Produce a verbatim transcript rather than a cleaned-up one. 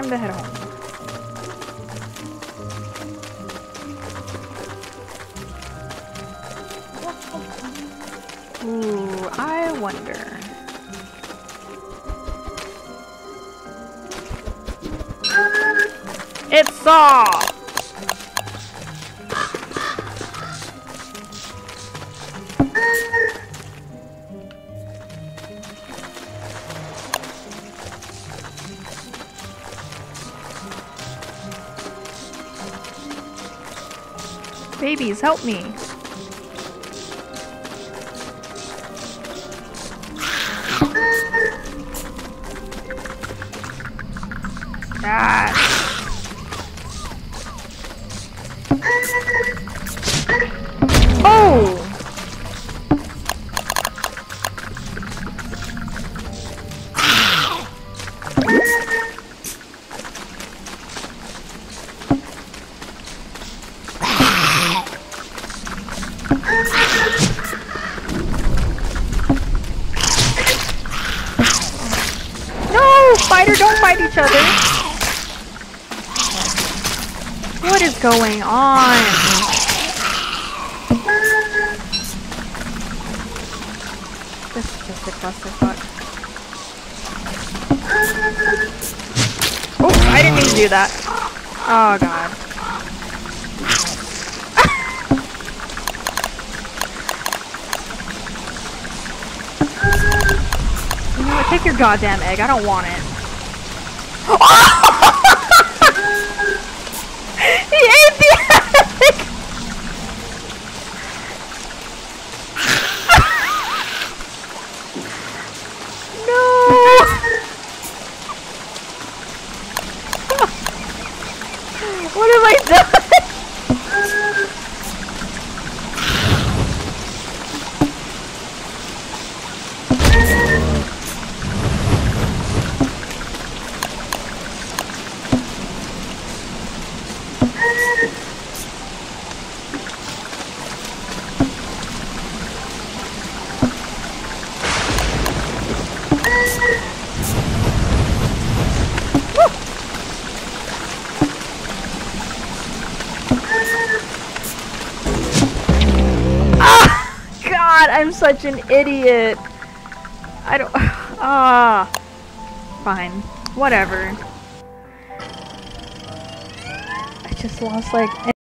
time to head home. Ooh, I wonder. It's Saw! Babies, help me. Ah. Oh! No! Spider, don't fight each other! What is going on? This is just a clusterfuck. Oh, I didn't mean to do that. Oh god. You know what? Take your goddamn egg. I don't want it. He ate the egg! No! What have I done? God, I'm such an idiot. I don't. Ah. Fine. Whatever. I just lost like.